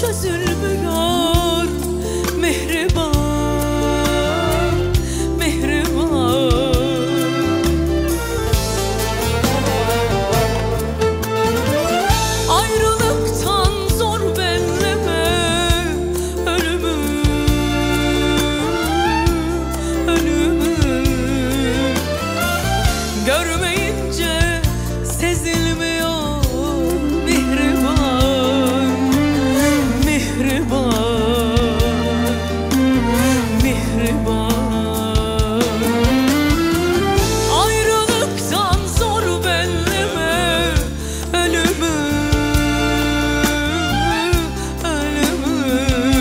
çözülmüyor. Mihriban, mihriban. Ayrılıktan zor belleme ölümü, ölümü. Görmeyince sezilmiyor. Mihriban, mihriban, mihriban. Ayrılıktan zor belleme ölümü, ölümü.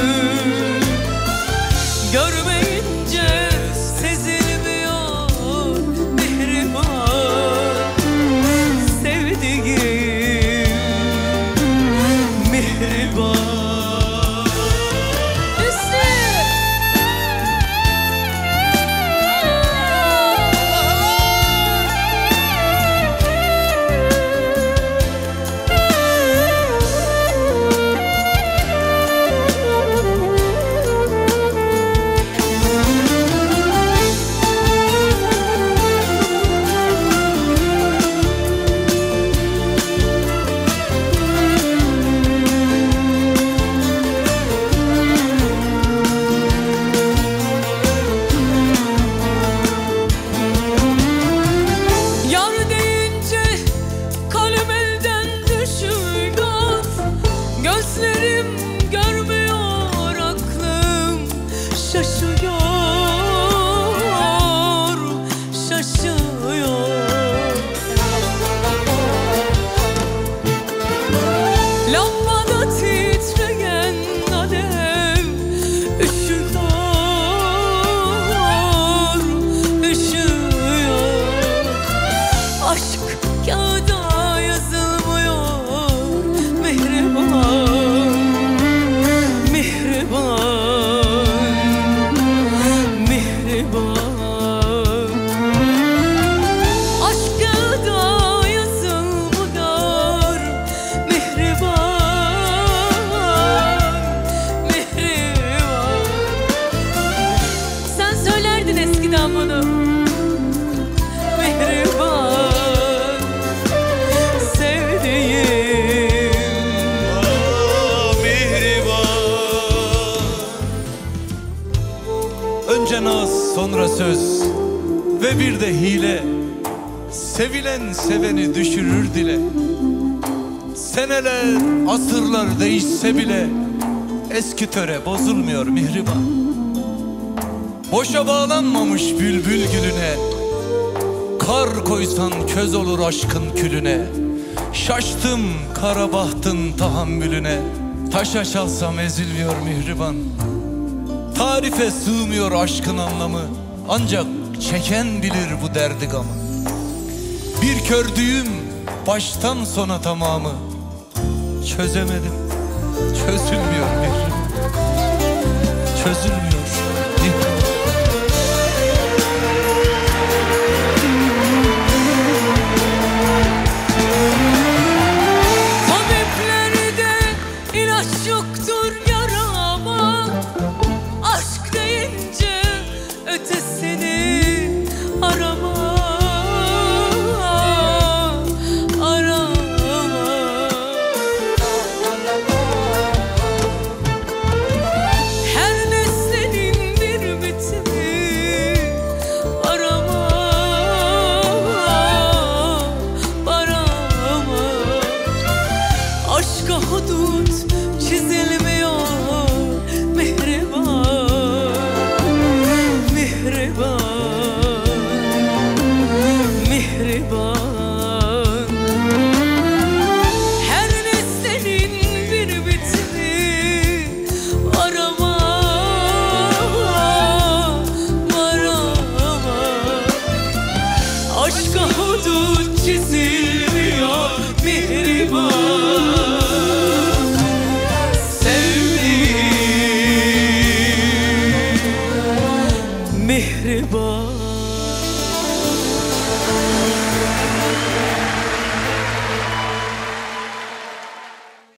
Görmeyince sezilmiyor. Mihriban, sevdiğim mihriban. Yar deyince kalem elden düşüyor. Gözlerim görmüyor, aklım şaşıyor, şaşıyor. Lambada titreyen alev üşüyor, üşüyor. Aşk kağıda yazılmıyor. Mihriban, mihriban, mihriban. Aşk kağıda yazılmıyor. Mihriban, mihriban. Sen söylerdin eskiden bunu. Mihriban, sevdiğim. Mihriban. Önce naz, sonra söz ve bir de hile. Sevilen seveni düşürür dile. Seneler, asırlar değişse bile eski töre bozulmuyor mihriban. Boşa bağlanmamış bülbül gülüne, kar koysan köz olur aşkın külüne. Şaştım kara bahtın tahammülüne, taşa çalsam ezilmiyor mihriban. Tarife sığmıyor aşkın anlamı, ancak çeken bilir bu derdi gamı. Bir kördüğüm baştan sona tamamı, çözemedim, çözülmüyor mihriban. Çözülmüyor mihriban. Tabiplerde ilaç yoktur yarama. Aşk deyince ötesini arama, arama. Her nesnenin bir bitimi arama, arama. Aşka hudut çizilmiyor. Mihriban, mihriban, mihriban. Her nesnenin bir bitimi arama, arama. Aşka hudut çizilmiyor. Mihriban.